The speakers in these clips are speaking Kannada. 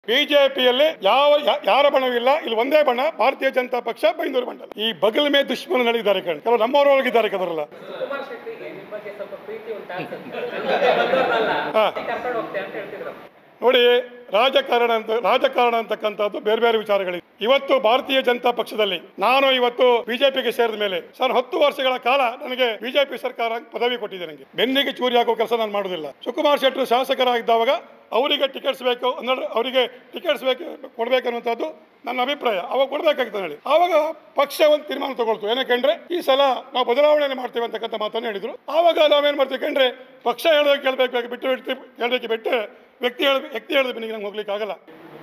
ಬಿಜೆಪಿಯಲ್ಲಿ ಯಾರ ಬಣವಿಲ್ಲ, ಇಲ್ಲಿ ಒಂದೇ ಬಣ ಭಾರತೀಯ ಜನತಾ ಪಕ್ಷ ಬೈಂದೂರು ಮಂಡಲ. ಈ ಬಗಲ್ ಮೇ ದುಶ್ಮನ್ ನಡೆದಿದ್ದಾರೆ ಕಣ್, ಕೆಲವು ನಮ್ಮವರೊಳಗಿದ್ದಾರೆ ಕದರಲ್ಲ. ನೋಡಿ, ರಾಜಕಾರಣ ಅಂತಕ್ಕಂಥದ್ದು ಬೇರೆ ಬೇರೆ ವಿಚಾರಗಳಿವೆ. ಇವತ್ತು ಭಾರತೀಯ ಜನತಾ ಪಕ್ಷದಲ್ಲಿ ನಾನು ಇವತ್ತು ಬಿಜೆಪಿಗೆ ಸೇರಿದ ಮೇಲೆ ಸರ್ 10 ವರ್ಷಗಳ ಕಾಲ ನನಗೆ ಬಿಜೆಪಿ ಸರ್ಕಾರ ಪದವಿ ಕೊಟ್ಟಿದೆ. ನನಗೆ ಬೆನ್ನಿಗೆ ಚೂರಿ ಹಾಕೋ ಕೆಲಸ ನಾನು ಮಾಡುವುದಿಲ್ಲ. ಸುಕುಮಾರ್ ಶೆಟ್ಟರು ಶಾಸಕರಾಗಿದ್ದಾಗ ಅವರಿಗೆ ಟಿಕೆಟ್ಸ್ ಬೇಕು ಅಂದ್ರೆ ಅವರಿಗೆ ಟಿಕೆಟ್ಸ್ ಕೊಡ್ಬೇಕನ್ನುವಂಥದ್ದು ನನ್ನ ಅಭಿಪ್ರಾಯ. ಅವಾಗ ಕೊಡ್ಬೇಕಾಗ್ತದೆ ಹೇಳಿ. ಆವಾಗ ಪಕ್ಷ ಒಂದು ತೀರ್ಮಾನ ತಗೊಳ್ತು. ಏನಕ್ಕಂದ್ರೆ ಈ ಸಲ ನಾವು ಬದಲಾವಣೆ ಮಾಡ್ತೇವೆ ಅಂತಕ್ಕಂಥ ಮಾತನ್ನು ಹೇಳಿದ್ರು. ಆವಾಗ ನಾವೇನ್ ಮಾಡ್ತೀವಿ ಕಂಡ್ರೆ ಪಕ್ಷ ಹೇಳೋದಕ್ಕೆ ಕೇಳಬೇಕು ವ್ಯಕ್ತಿ ಹೇಳಿದ ಬೆನ್ನಿಗೆ ನಮ್ಗೆ ಹೋಗ್ಲಿಕ್ಕೆ ಆಗಲ್ಲ.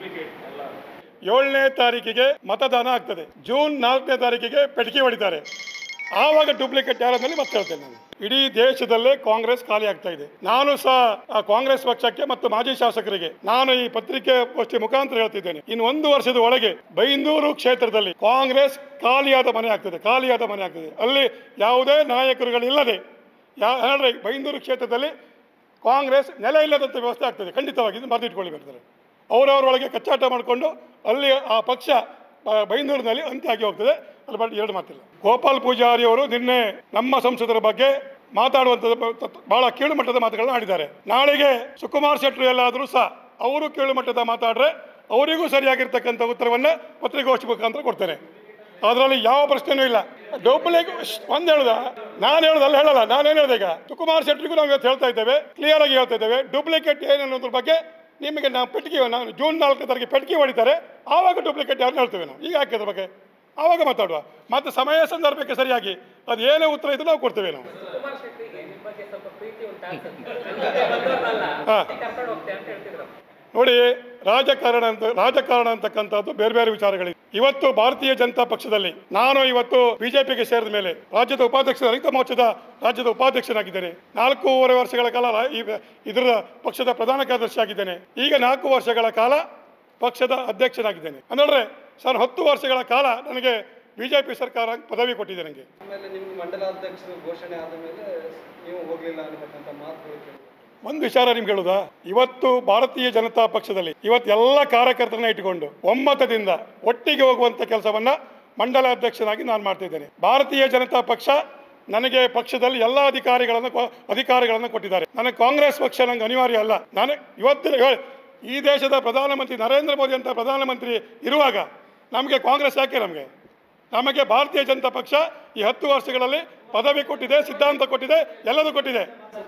7ನೇ ತಾರೀಕಿಗೆ ಮತದಾನ ಆಗ್ತದೆ, ಜೂನ್ 4ನೇ ತಾರೀಕಿಗೆ ಪೆಟ್ಟಿಗೆ ಹೊಡಿತಾರೆ. ಆವಾಗ ಡೂಪ್ಲಿಕೇಟ್ ಯಾರಲ್ಲಿ ಮತ್ತೆ ಹೇಳ್ತೇನೆ ನಾನು. ಇಡೀ ದೇಶದಲ್ಲೇ ಕಾಂಗ್ರೆಸ್ ಖಾಲಿ ಆಗ್ತಾ ಇದೆ. ನಾನು ಸಹ ಕಾಂಗ್ರೆಸ್ ಪಕ್ಷಕ್ಕೆ ಮತ್ತು ಮಾಜಿ ಶಾಸಕರಿಗೆ ನಾನು ಈ ಪತ್ರಿಕೆ ಗೋಷ್ಠಿ ಮುಖಾಂತರ ಹೇಳ್ತಿದ್ದೇನೆ, ಇನ್ನು 1 ವರ್ಷದ ಒಳಗೆ ಬೈಂದೂರು ಕ್ಷೇತ್ರದಲ್ಲಿ ಕಾಂಗ್ರೆಸ್ ಖಾಲಿಯಾದ ಮನೆ ಆಗ್ತದೆ. ಅಲ್ಲಿ ಯಾವುದೇ ನಾಯಕರುಗಳಿಲ್ಲದೆ ಬೈಂದೂರು ಕ್ಷೇತ್ರದಲ್ಲಿ ಕಾಂಗ್ರೆಸ್ ನೆಲೆ ಇಲ್ಲದಂಥ ವ್ಯವಸ್ಥೆ ಆಗ್ತದೆ. ಖಂಡಿತವಾಗಿ ಇದು ಬರೆದಿಟ್ಕೊಳ್ಳಿರ್ತಾರೆ. ಅವರವರೊಳಗೆ ಕಚ್ಚಾಟ ಮಾಡಿಕೊಂಡು ಅಲ್ಲಿ ಆ ಪಕ್ಷ ಬೈಂದೂರಿನಲ್ಲಿ ಅಂತ್ಯ ಆಗಿ ಹೋಗ್ತದೆ. ಅಲ್ಲಿ ಎರಡು ಮಾತಿಲ್ಲ. ಗೋಪಾಲ್ ಪೂಜಾರಿ ಅವರು ನಿನ್ನೆ ನಮ್ಮ ಸಂಸದರ ಬಗ್ಗೆ ಮಾತಾಡುವಂಥದ್ದು ಬಹಳ ಕೀಳು ಮಟ್ಟದ ಮಾತುಗಳನ್ನ ಆಡಿದ್ದಾರೆ. ನಾಳೆಗೆ ಸುಕುಮಾರ್ ಶೆಟ್ಟರು ಎಲ್ಲಾದರೂ ಸಹ ಅವರು ಕೀಳು ಮಟ್ಟದ ಮಾತಾಡ್ರೆ ಅವರಿಗೂ ಸರಿಯಾಗಿರ್ತಕ್ಕಂಥ ಉತ್ತರವನ್ನ ಪತ್ರಿಕಾಗೋಷ್ಠಿ ಮುಖಾಂತರ ಕೊಡ್ತೇನೆ. ಅದರಲ್ಲಿ ಯಾವ ಪ್ರಶ್ನೆನೂ ಇಲ್ಲ. ಒಂದ್ ಹೇಳುದ ನಾನು ಹೇಳುದಲ್ಲ ಹೇಳಲ್ಲ. ನಾನೇನು ಹೇಳಿದೆ, ಈಗ ಸುಕುಮಾರ್ ಶೆಟ್ಟರಿಗೂ ನಾವು ಇವತ್ತು ಹೇಳ್ತಾ ಇದ್ದೇವೆ, ಕ್ಲಿಯರ್ ಆಗಿ ಹೇಳ್ತಾ ಇದ್ದೇವೆ, ಡೂಪ್ಲಿಕೇಟ್ ಏನನ್ನೋದ್ರ ಬಗ್ಗೆ ನಿಮಗೆ ನಾವು ನಾನು ಜೂನ್ 4ನೇ ತಾರೀಕಿಗೆ ಪೆಟ್ಟಿಗೆ ಹೊಡಿತಾರೆ, ಆವಾಗ ಡೂಪ್ಲಿಕೇಟ್ ಯಾರನ್ನ ಹೇಳ್ತೇವೆ ನಾವು. ಈಗ ಹಾಕಿದ್ರ ಬಗ್ಗೆ ಆವಾಗ ಮಾತಾಡುವ. ಮತ್ತೆ ಸಮಯ ಸಂದರ್ಭಕ್ಕೆ ಸರಿಯಾಗಿ ಅದು ಏನೇ ಉತ್ತರ ಇದ್ರು ನಾವು ಕೊಡ್ತೇವೆ ನಾವು. ನೋಡಿ, ರಾಜಕಾರಣ ಅಂತಕ್ಕಂಥದ್ದು ಬೇರೆ ಬೇರೆ ವಿಚಾರಗಳಿವೆ. ಇವತ್ತು ಭಾರತೀಯ ಜನತಾ ಪಕ್ಷದಲ್ಲಿ ನಾನು ಇವತ್ತು ಬಿಜೆಪಿಗೆ ಸೇರಿದ ಮೇಲೆ ರೈತ ಮೋರ್ಚಾದ ರಾಜ್ಯದ ಉಪಾಧ್ಯಕ್ಷನಾಗಿದ್ದೇನೆ. 4.5 ವರ್ಷಗಳ ಕಾಲ ಇದರ ಪಕ್ಷದ ಪ್ರಧಾನ ಕಾರ್ಯದರ್ಶಿ ಆಗಿದ್ದೇನೆ. ಈಗ 4 ವರ್ಷಗಳ ಕಾಲ ಪಕ್ಷದ ಅಧ್ಯಕ್ಷನಾಗಿದ್ದೇನೆ. ಅಂದ್ರೆ ಸರ್ 10 ವರ್ಷಗಳ ಕಾಲ ನನಗೆ ಬಿಜೆಪಿ ಸರ್ಕಾರ ಪದವಿ ಕೊಟ್ಟಿದೆ. ನನಗೆ ಮಂಡಲಾಧ್ಯಕ್ಷರು ಘೋಷಣೆ ಆದ ಮೇಲೆ ನೀವು ಹೋಗಲಿಲ್ಲ ಅನ್ನತಕ್ಕಂಥ ಮಾತುಗಳು. ಒಂದು ವಿಚಾರ ನಿಮ್ಗೆ ಹೇಳುದಾ, ಇವತ್ತು ಭಾರತೀಯ ಜನತಾ ಪಕ್ಷದಲ್ಲಿ ಇವತ್ತು ಎಲ್ಲ ಕಾರ್ಯಕರ್ತರನ್ನ ಇಟ್ಟುಕೊಂಡು ಒಮ್ಮತದಿಂದ ಒಟ್ಟಿಗೆ ಹೋಗುವಂತ ಕೆಲಸವನ್ನ ಮಂಡಲಾಧ್ಯಕ್ಷನಾಗಿ ನಾನು ಮಾಡ್ತಿದ್ದೇನೆ. ಭಾರತೀಯ ಜನತಾ ಪಕ್ಷ ನನಗೆ ಪಕ್ಷದಲ್ಲಿ ಎಲ್ಲ ಅಧಿಕಾರಿಗಳನ್ನು ಕೊಟ್ಟಿದ್ದಾರೆ. ನನಗೆ ಕಾಂಗ್ರೆಸ್ ಪಕ್ಷ ನಂಗೆ ಅನಿವಾರ್ಯ ಅಲ್ಲ. ನಾನು ಇವತ್ತು ಈ ದೇಶದ ಪ್ರಧಾನಮಂತ್ರಿ ನರೇಂದ್ರ ಮೋದಿ ಅಂತ ಪ್ರಧಾನಮಂತ್ರಿ ಇರುವಾಗ ನಮಗೆ ಕಾಂಗ್ರೆಸ್ ಯಾಕೆ? ನಮಗೆ ಭಾರತೀಯ ಜನತಾ ಪಕ್ಷ ಈ 10 ವರ್ಷಗಳಲ್ಲಿ ಪದವಿ ಕೊಟ್ಟಿದೆ, ಸಿದ್ಧಾಂತ ಕೊಟ್ಟಿದೆ, ಎಲ್ಲದೂ ಕೊಟ್ಟಿದೆ.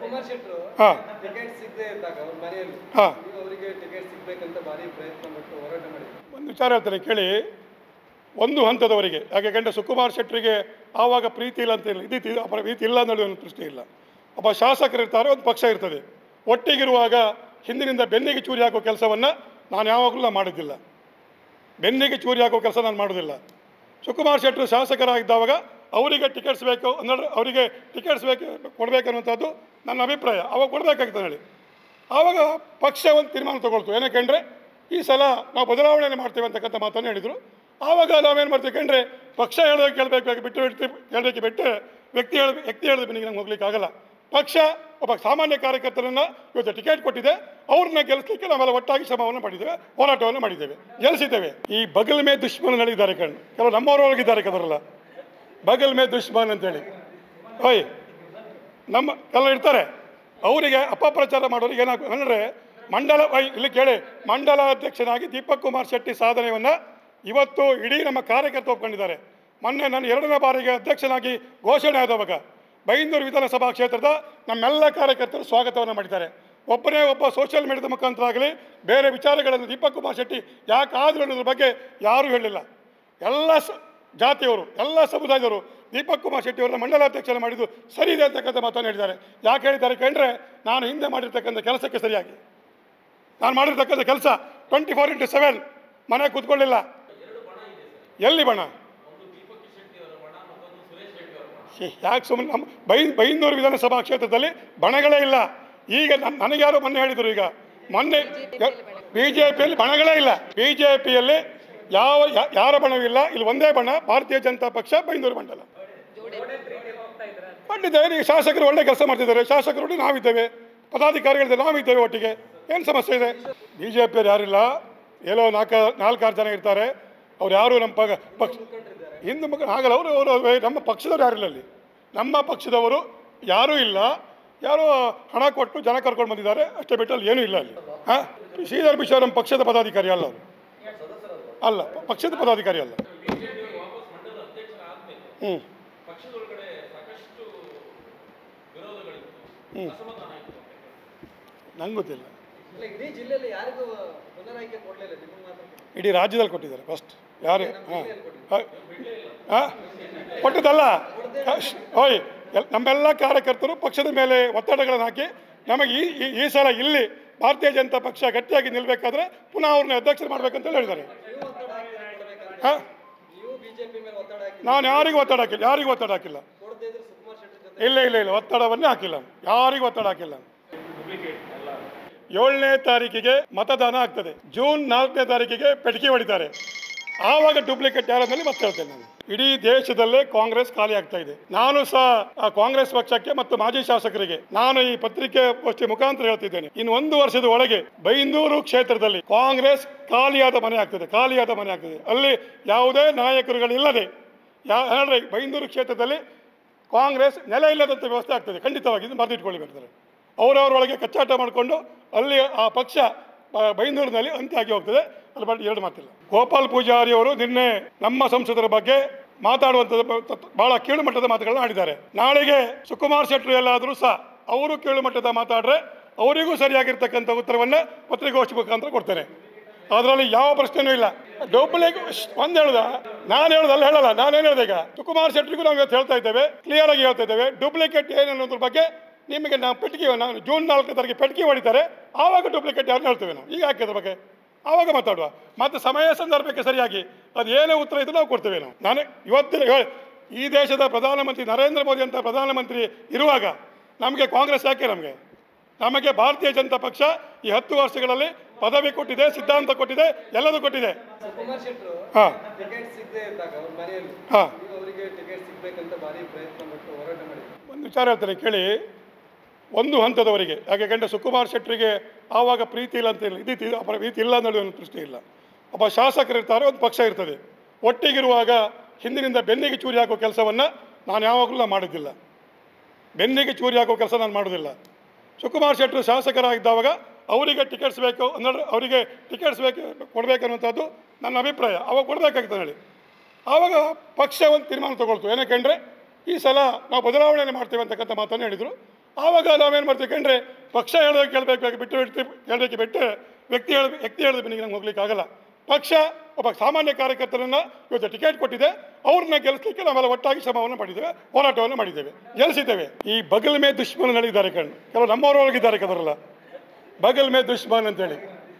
ಒಂದು ವಿಚಾರ ಹೇಳ್ತಾರೆ ಕೇಳಿ. ಒಂದು ಹಂತದವರಿಗೆ ಯಾಕೆಂದ್ರೆ ಸುಕುಮಾರ್ ಶೆಟ್ಟರಿಗೆ ಆವಾಗ ಪ್ರೀತಿ ಇಲ್ಲ ಅಂತ ಇಲ್ಲ, ಪ್ರೀತಿ ಇಲ್ಲ ಅನ್ನೋದು ಒಂದು ಪ್ರಶ್ನೆ ಇಲ್ಲ. ಒಬ್ಬ ಶಾಸಕರು ಇರ್ತಾರೆ, ಒಂದು ಪಕ್ಷ ಇರ್ತದೆ. ಒಟ್ಟಿಗಿರುವಾಗ ಹಿಂದಿನಿಂದ ಬೆನ್ನಿಗೆ ಚೂರಿ ಹಾಕೋ ಕೆಲಸವನ್ನ ನಾನು ಯಾವಾಗಲೂ ಮಾಡಿದ್ದಿಲ್ಲ. ಬೆನ್ನಿಗೆ ಚೂರಿ ಹಾಕೋ ಕೆಲಸ ನಾನು ಮಾಡೋದಿಲ್ಲ. ಸುಕುಮಾರ್ ಶೆಟ್ಟರು ಶಾಸಕರಾಗಿದ್ದಾಗ ಅವರಿಗೆ ಟಿಕೆಟ್ಸ್ ಬೇಕು ಅಂದ್ರೆ ಅವರಿಗೆ ಟಿಕೆಟ್ಸ್ ಕೊಡಬೇಕನ್ನುವಂಥದ್ದು ನನ್ನ ಅಭಿಪ್ರಾಯ. ಅವಾಗ ಕೊಡಬೇಕಾಗ್ತದೆ ಹೇಳಿ. ಆವಾಗ ಪಕ್ಷ ಒಂದು ತೀರ್ಮಾನ ತಗೊಳ್ತು. ಏನಕ್ಕಂದ್ರೆ ಈ ಸಲ ನಾವು ಬದಲಾವಣೆ ಮಾಡ್ತೇವೆ ಅಂತಕ್ಕಂಥ ಮಾತನ್ನು ಹೇಳಿದರು. ಆವಾಗ ನಾವೇನು ಮಾಡ್ತೀವಿ ಕಂಡ್ರೆ ಪಕ್ಷ ಹೇಳೋದಕ್ಕೆ ಕೇಳಬೇಕು ವ್ಯಕ್ತಿ ಹೇಳಿದ ಬೆನ್ನಿಗೆ ನಮ್ಗೆ ಹೋಗ್ಲಿಕ್ಕೆ ಆಗಲ್ಲ. ಪಕ್ಷ ಒಬ್ಬ ಸಾಮಾನ್ಯ ಕಾರ್ಯಕರ್ತರನ್ನ ಇವತ್ತು ಟಿಕೆಟ್ ಕೊಟ್ಟಿದೆ. ಅವ್ರನ್ನ ಗೆಲ್ಲಿಸಲಿಕ್ಕೆ ನಾವೆಲ್ಲ ಒಟ್ಟಾಗಿ ಶ್ರಮವನ್ನು ಮಾಡಿದ್ದೇವೆ, ಹೋರಾಟವನ್ನು ಮಾಡಿದ್ದೇವೆ, ಗೆಲ್ಲಿಸಿದ್ದೇವೆ. ಈ ಬಗಲ್ ಮೇ ದುಶ್ಮನ್ ನಡೆದಿದ್ದಾರೆ ಕಣ್, ಕೆಲವು ನಮ್ಮವರೊಳಗಿದ್ದಾರೆ ಕದರಲ್ಲ. ಬಗಲ್ ಮೇ ದುಶ್ಮನ್ ಅಂತೇಳಿ ನಮ್ಮ ಎಲ್ಲ ಇರ್ತಾರೆ. ಅವರಿಗೆ ಅಪಪ್ರಚಾರ ಮಾಡೋರಿಗೆ ಏನಾಗುತ್ತೆ ಅಂದರೆ ಇಲ್ಲಿ ಕೇಳಿ, ಮಂಡಲ ಅಧ್ಯಕ್ಷನಾಗಿ ದೀಪಕ್ ಕುಮಾರ್ ಶೆಟ್ಟಿ ಸಾಧನೆಯನ್ನ ಇವತ್ತು ಇಡೀ ನಮ್ಮ ಕಾರ್ಯಕರ್ತರು ಒಪ್ಕೊಂಡಿದ್ದಾರೆ. ಮೊನ್ನೆ ನಾನು 2ನೇ ಬಾರಿಗೆ ಅಧ್ಯಕ್ಷನಾಗಿ ಘೋಷಣೆ ಆದವಾಗ ಬೈಂದೂರು ವಿಧಾನಸಭಾ ಕ್ಷೇತ್ರದ ನಮ್ಮೆಲ್ಲ ಕಾರ್ಯಕರ್ತರು ಸ್ವಾಗತವನ್ನು ಮಾಡಿದ್ದಾರೆ. ಒಬ್ಬ ಸೋಷಿಯಲ್ ಮೀಡಿಯಾದ ಮುಖಾಂತರ ಆಗಲಿ ಬೇರೆ ವಿಚಾರಗಳನ್ನು ದೀಪಕ್ ಕುಮಾರ್ ಶೆಟ್ಟಿ ಯಾಕಾದರೂ ಅನ್ನೋದ್ರ ಬಗ್ಗೆ ಯಾರೂ ಹೇಳಿಲ್ಲ. ಎಲ್ಲ ಜಾತಿಯವರು, ಎಲ್ಲ ಸಮುದಾಯದವರು ದೀಪಕ್ ಕುಮಾರ್ ಶೆಟ್ಟಿ ಅವರನ್ನ ಮಂಡಲಾಧ್ಯಕ್ಷ ಮಾಡಿದ್ದು ಸರಿ ಇದೆ ಅಂತಕ್ಕಂಥ ಮಾತನ್ನು ಹೇಳಿದ್ದಾರೆ. ಯಾಕೆ ಹೇಳಿದ್ದಾರೆ ಕಂಡ್ರೆ ನಾನು ಹಿಂದೆ ಮಾಡಿರ್ತಕ್ಕಂಥ ಕೆಲಸಕ್ಕೆ ಸರಿಯಾಗಿ ನಾನು ಮಾಡಿರ್ತಕ್ಕಂಥ ಕೆಲಸ 24/7 ಮನೆ ಕೂತ್ಕೊಳ್ಳಿಲ್ಲ. ಎಲ್ಲಿ ಬಣ? ಯಾಕೆ ಸುಮ್ಮನೆ ನಮ್ಮ ಬೈಂದೂರು ವಿಧಾನಸಭಾ ಕ್ಷೇತ್ರದಲ್ಲಿ ಬಣಗಳೇ ಇಲ್ಲ. ಈಗ ನನಗೆ ಯಾರು ಮೊನ್ನೆ ಹೇಳಿದರು, ಈಗ ಮೊನ್ನೆ ಬಿಜೆಪಿಯಲ್ಲಿ ಬಣಗಳೇ ಇಲ್ಲ. ಬಿಜೆಪಿಯಲ್ಲಿ ಯಾರ ಬಣವಿಲ್ಲ, ಇಲ್ಲಿ ಒಂದೇ ಬಣ ಭಾರತೀಯ ಜನತಾ ಪಕ್ಷ ಬೈಂದೂರು ಮಂಡಲ. ಮಾಡಿದ್ದೇವೆ. ಈಗ ಶಾಸಕರು ಒಳ್ಳೆ ಕೆಲಸ ಮಾಡ್ತಿದ್ದಾರೆ. ಶಾಸಕರು ನಾವಿದ್ದೇವೆ, ಪದಾಧಿಕಾರಿಗಳಿದೆ ನಾವಿದ್ದೇವೆ, ಒಟ್ಟಿಗೆ ಏನು ಸಮಸ್ಯೆ ಇದೆ? ಬಿಜೆಪಿಯವರು ಯಾರಿಲ್ಲ, ಎಲ್ಲೋ ನಾಲ್ಕಾರು ಜನ ಇರ್ತಾರೆ. ಅವ್ರು ಯಾರು ನಮ್ಮ ಪಕ್ಷ ಹಿಂದೂ ಆಗಲ್ಲ. ಅವರು ನಮ್ಮ ಪಕ್ಷದವ್ರು ಯಾರಿಲ್ಲ ಅಲ್ಲಿ. ನಮ್ಮ ಪಕ್ಷದವರು ಯಾರೂ ಇಲ್ಲ. ಯಾರೋ ಹಣ ಕೊಟ್ಟು ಜನ ಕರ್ಕೊಂಡು ಬಂದಿದ್ದಾರೆ ಅಷ್ಟೇ ಬಿಟ್ಟು ಅಲ್ಲಿ ಏನೂ ಇಲ್ಲ ಅಲ್ಲಿ. ಹಾಂ, ಶ್ರೀಧರ್ ಮಿಶ್ರಾ ನಮ್ಮ ಪಕ್ಷದ ಪದಾಧಿಕಾರಿ ಅಲ್ಲ. ಅವರು ಅಲ್ಲ, ಪಕ್ಷದ ಪದಾಧಿಕಾರಿ ಅಲ್ಲ. ಹ್ಞೂ ನಂಗೆ ಗೊತ್ತಿಲ್ಲ. ಇಡೀ ಜಿಲ್ಲೆಯಲ್ಲಿ ಯಾರಿಗೂ ಪುನರಾಯ್ಕೆ ಕೊಡಲಿಲ್ಲ, ನಿಮಗೆ ಮಾತ್ರ ಇಡೀ ರಾಜ್ಯದಲ್ಲಿ ಕೊಟ್ಟಿದ್ದಾರೆ ಫಸ್ಟ್. ಯಾರು ಕೊಟ್ಟದಲ್ಲ. ಓಯ್, ನಮ್ಮೆಲ್ಲ ಕಾರ್ಯಕರ್ತರು ಪಕ್ಷದ ಮೇಲೆ ಒತ್ತಡಗಳನ್ನು ಹಾಕಿ ನಮಗೆ ಈ ಸಲ ಇಲ್ಲಿ ಭಾರತೀಯ ಜನತಾ ಪಕ್ಷ ಗಟ್ಟಿಯಾಗಿ ನಿಲ್ಲಬೇಕಾದ್ರೆ ಪುನಃ ಅವ್ರನ್ನ ಅಧ್ಯಕ್ಷರು ಮಾಡ್ಬೇಕಂತ ಹೇಳಿದ್ದಾರೆ. ಹಾಂ, ನಾನು ಯಾರಿಗೂ ಒತ್ತಡ ಹಾಕಿಲ್ಲ. ಇಲ್ಲ, ಒತ್ತಡವನ್ನೇ ಹಾಕಿಲ್ಲ. ಯಾರಿಗೂ ಒತ್ತಡ ಹಾಕಿಲ್ಲ. 7ನೇ ತಾರೀಕಿಗೆ ಮತದಾನ ಆಗ್ತದೆ. ಜೂನ್ 4ನೇ ತಾರೀಕಿಗೆ ಪೆಟ್ಟಿಗೆ ಹೊಡಿತಾರೆ. ಆವಾಗ ಡೂಪ್ಲಿಕೇಟ್ ಯಾರನ್ನಲ್ಲಿ ಮತ್ತೆ ಹೇಳ್ತೇನೆ. ನಾನು ಇಡೀ ದೇಶದಲ್ಲೇ ಕಾಂಗ್ರೆಸ್ ಖಾಲಿ ಆಗ್ತಾ ಇದೆ. ನಾನು ಸಹ ಕಾಂಗ್ರೆಸ್ ಪಕ್ಷಕ್ಕೆ ಮತ್ತು ಮಾಜಿ ಶಾಸಕರಿಗೆ ನಾನು ಈ ಪತ್ರಿಕೆ ಗೋಷ್ಠಿ ಮುಖಾಂತರ ಹೇಳ್ತಿದ್ದೇನೆ, ಇನ್ನು 1 ವರ್ಷದ ಒಳಗೆ ಬೈಂದೂರು ಕ್ಷೇತ್ರದಲ್ಲಿ ಕಾಂಗ್ರೆಸ್ ಖಾಲಿಯಾದ ಮನೆ ಆಗ್ತದೆ. ಅಲ್ಲಿ ಯಾವುದೇ ನಾಯಕರುಗಳಿಲ್ಲದೆ ಹೇಳ್ರಿ, ಬೈಂದೂರು ಕ್ಷೇತ್ರದಲ್ಲಿ ಕಾಂಗ್ರೆಸ್ ನೆಲೆ ಇಲ್ಲದಂಥ ವ್ಯವಸ್ಥೆ ಆಗ್ತದೆ. ಖಂಡಿತವಾಗಿ ಇದು ಬರೆದಿಟ್ಕೊಳ್ಳಿಬೇಕಾದ್ರೆ ಅವರವರೊಳಗೆ ಕಚ್ಚಾಟ ಮಾಡಿಕೊಂಡು ಅಲ್ಲಿ ಆ ಪಕ್ಷ ಬೈಂದೂರಿನಲ್ಲಿ ಅಂತ್ಯ ಆಗಿ ಹೋಗ್ತದೆ. ಅಲ್ಲಿ ಬಟ್ 2 ಮಾತಿಲ್ಲ. ಗೋಪಾಲ್ ಪೂಜಾರಿ ಅವರು ನಿನ್ನೆ ನಮ್ಮ ಸಂಸದರ ಬಗ್ಗೆ ಮಾತಾಡುವಂಥದ್ದು ಬಹಳ ಕೀಳುಮಟ್ಟದ ಮಾತುಗಳನ್ನ ಆಡಿದ್ದಾರೆ. ನಾಳೆಗೆ ಸುಕುಮಾರ್ ಶೆಟ್ಟರು ಎಲ್ಲಾದರೂ ಸಹ ಅವರು ಕೀಳುಮಟ್ಟದ ಮಾತಾಡ್ರೆ ಅವರಿಗೂ ಸರಿಯಾಗಿರ್ತಕ್ಕಂಥ ಉತ್ತರವನ್ನು ಪತ್ರಿಕಾಗೋಷ್ಠಿ ಮುಖಾಂತರ ಕೊಡ್ತೇನೆ. ಅದರಲ್ಲಿ ಯಾವ ಪ್ರಶ್ನೆನೂ ಇಲ್ಲ. ಒಂದು ಹೇಳುದ ನಾನು ಹೇಳೋದಲ್ಲ, ಹೇಳಲ್ಲ. ನಾನೇನು ಹೇಳಿದೆ ಈಗ ಸುಕುಮಾರ್ ಶೆಟ್ಟರಿಗೂ ನಾವು ಇವತ್ತು ಹೇಳ್ತಾ ಇದ್ದೇವೆ, ಕ್ಲಿಯರ್ ಆಗಿ ಹೇಳ್ತಾ ಇದ್ದೇವೆ. ಡೂಪ್ಲಿಕೇಟ್ ಏನನ್ನೋದ್ರ ಬಗ್ಗೆ ನಿಮಗೆ ನಾವು ನಾನು ಜೂನ್ 4ನೇ ತಾರೀಕಿಗೆ ಪೆಟ್ಟಿಗೆ ಹೊಡಿತಾರೆ. ಆವಾಗ ಡೂಪ್ಲಿಕೇಟ್ ಯಾರನ್ನ ಹೇಳ್ತೇವೆ ನಾವು. ಈಗ ಹಾಕಿದ್ರ ಬಗ್ಗೆ ಆವಾಗ ಮಾತಾಡುವ. ಮತ್ತು ಸಮಯ ಸಂದರ್ಭಕ್ಕೆ ಸರಿಯಾಗಿ ಅದು ಏನೇ ಉತ್ತರ ಇದ್ರೂ ನಾವು ಕೊಡ್ತೇವೆ. ನಾನು ಇವತ್ತಿನ ಈ ದೇಶದ ಪ್ರಧಾನಮಂತ್ರಿ ನರೇಂದ್ರ ಮೋದಿ ಅಂತ ಪ್ರಧಾನಮಂತ್ರಿ ಇರುವಾಗ ನಮಗೆ ಕಾಂಗ್ರೆಸ್ ಯಾಕೆ? ನಮಗೆ ಭಾರತೀಯ ಜನತಾ ಪಕ್ಷ ಈ 10 ವರ್ಷಗಳಲ್ಲಿ ಪದವಿ ಕೊಟ್ಟಿದೆ, ಸಿದ್ಧಾಂತ ಕೊಟ್ಟಿದೆ, ಎಲ್ಲದೂ ಕೊಟ್ಟಿದೆ. ಹಾಂ ಹಾಂ, ಒಂದು ವಿಚಾರ ಹೇಳ್ತೇನೆ ಕೇಳಿ. ಒಂದು ಹಂತದವರೆಗೆ ಯಾಕೆಂದರೆ ಸುಕುಮಾರ್ ಶೆಟ್ಟರಿಗೆ ಆವಾಗ ಪ್ರೀತಿ ಇಲ್ಲ ಅಂತ ಪ್ರೀತಿ ಇಲ್ಲ ಅನ್ನೋದು ದೃಷ್ಟಿ ಇಲ್ಲ. ಒಬ್ಬ ಶಾಸಕರಿರ್ತಾರೆ, ಒಂದು ಪಕ್ಷ ಇರ್ತದೆ. ಒಟ್ಟಿಗಿರುವಾಗ ಹಿಂದಿನಿಂದ ಬೆನ್ನಿಗೆ ಚೂರಿ ಹಾಕೋ ಕೆಲಸವನ್ನು ನಾನು ಯಾವಾಗಲೂ ಮಾಡಿದ್ದಿಲ್ಲ. ಬೆನ್ನಿಗೆ ಚೂರಿ ಹಾಕೋ ಕೆಲಸ ನಾನು ಮಾಡೋದಿಲ್ಲ. ಸುಕುಮಾರ್ ಶೆಟ್ಟರು ಶಾಸಕರಾಗಿದ್ದಾಗ ಅವರಿಗೆ ಟಿಕೆಟ್ಸ್ ಬೇಕು ಅಂದರೆ ಅವರಿಗೆ ಟಿಕೆಟ್ಸ್ ಕೊಡಬೇಕನ್ನುವಂಥದ್ದು ನನ್ನ ಅಭಿಪ್ರಾಯ. ಅವಾಗ ಕೊಡಬೇಕಾಗಿತ್ತು ಹೇಳಿ. ಆವಾಗ ಪಕ್ಷ ಒಂದು ತೀರ್ಮಾನ ತಗೊಳ್ತು. ಏನಕ್ಕೆಂದರೆ ಈ ಸಲ ನಾವು ಬದಲಾವಣೆ ಮಾಡ್ತೇವೆ ಅಂತಕ್ಕಂಥ ಮಾತನ್ನು ಹೇಳಿದರು. ಆವಾಗ ನಾವೇನು ಮಾಡ್ತೀವಿ ಕಂಡ್ರೆ ಪಕ್ಷ ಹೇಳೋದಕ್ಕೆ ಕೇಳಬೇಕು ಬಿಟ್ಟು ವ್ಯಕ್ತಿ ಹೇಳಿದ ಬೆನ್ನಿಗೆ ನಮ್ಗೆ ಹೋಗ್ಲಿಕ್ಕಾಗಲ್ಲ. ಪಕ್ಷ ಒಬ್ಬ ಸಾಮಾನ್ಯ ಕಾರ್ಯಕರ್ತರನ್ನು ಇವತ್ತು ಟಿಕೆಟ್ ಕೊಟ್ಟಿದೆ. ಅವ್ರನ್ನ ಗೆಲ್ಲಿಸಲಿಕ್ಕೆ ನಾವೆಲ್ಲ ಒಟ್ಟಾಗಿ ಶ್ರಮವನ್ನು ಮಾಡಿದ್ದೇವೆ, ಹೋರಾಟವನ್ನು ಮಾಡಿದ್ದೇವೆ, ಗೆಲ್ಲಿಸಿದ್ದೇವೆ. ಈ ಬಗಲ್ ಮೇ ದುಶ್ಮನ್ ಹೇಳಿದ್ದಾರೆ ಕೆಲವು ನಮ್ಮವರೊಳಗಿದ್ದಾರೆ ಕದರಲ್ಲ, ಬಗಲ್ ಮೇ ದುಶ್ಮನ್ ಅಂತೇಳಿ.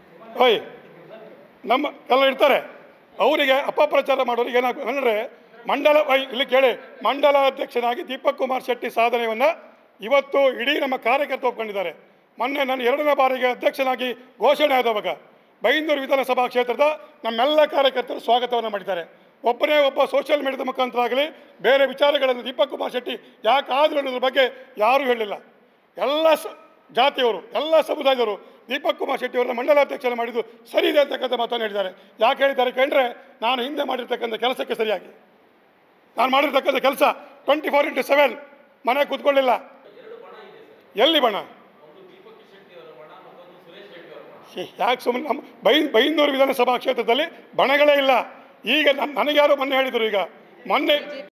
ನಮ್ಮ ಕೆಲವು ಇರ್ತಾರೆ. ಅವರಿಗೆ ಅಪಪ್ರಚಾರ ಮಾಡೋರಿಗೆ ಏನಾಗ ಅಂದರೆ ಇಲ್ಲಿ ಕೇಳಿ, ಮಂಡಲ ಅಧ್ಯಕ್ಷನಾಗಿ ದೀಪಕ್ ಕುಮಾರ್ ಶೆಟ್ಟಿ ಸಾಧನೆಯನ್ನು ಇವತ್ತು ಇಡೀ ನಮ್ಮ ಕಾರ್ಯಕರ್ತರು ಒಪ್ಕೊಂಡಿದ್ದಾರೆ. ಮೊನ್ನೆ ನಾನು 2ನೇ ಬಾರಿಗೆ ಅಧ್ಯಕ್ಷನಾಗಿ ಘೋಷಣೆ ಆದವಾಗ ಬೈಂದೂರು ವಿಧಾನಸಭಾ ಕ್ಷೇತ್ರದ ನಮ್ಮೆಲ್ಲ ಕಾರ್ಯಕರ್ತರು ಸ್ವಾಗತವನ್ನು ಮಾಡಿದ್ದಾರೆ. ಒಬ್ಬ ಸೋಷಿಯಲ್ ಮೀಡಿಯಾದ ಮುಖಾಂತರ ಆಗಲಿ ಬೇರೆ ವಿಚಾರಗಳನ್ನು ದೀಪಕ್ ಕುಮಾರ್ ಶೆಟ್ಟಿ ಯಾಕಾದರೂ ಅನ್ನೋದ್ರ ಬಗ್ಗೆ ಯಾರೂ ಹೇಳಿಲ್ಲ. ಎಲ್ಲ ಜಾತಿಯವರು, ಎಲ್ಲ ಸಮುದಾಯದವರು ದೀಪಕ್ ಕುಮಾರ್ ಶೆಟ್ಟಿ ಅವರನ್ನ ಮಂಡಲಾಧ್ಯಕ್ಷನ ಮಾಡಿದ್ದು ಸರಿ ಇದೆ ಅಂತಕ್ಕಂಥ ಮಾತನ್ನು ಹೇಳಿದ್ದಾರೆ. ಯಾಕೆ ಹೇಳಿದ್ದಾರೆ ಕಂಡ್ರೆ, ನಾನು ಹಿಂದೆ ಮಾಡಿರ್ತಕ್ಕಂಥ ಕೆಲಸಕ್ಕೆ ಸರಿಯಾಗಿ ನಾನು ಮಾಡಿರ್ತಕ್ಕಂಥ ಕೆಲಸ 24/7 ಮನೆ ಕೂತ್ಕೊಳ್ಳಿಲ್ಲ. ಎಲ್ಲಿ ಬಣ? ಯಾಕೆ ಸುಮ್ಮನೆ ನಮ್ಮ ಬೈಂದೂರು ವಿಧಾನಸಭಾ ಕ್ಷೇತ್ರದಲ್ಲಿ ಬಣಗಳೇ ಇಲ್ಲ. ಈಗ ನನಗೆ ಯಾರೋ ಮೊನ್ನೆ ಹೇಳಿದರು, ಈಗ ಮೊನ್ನೆ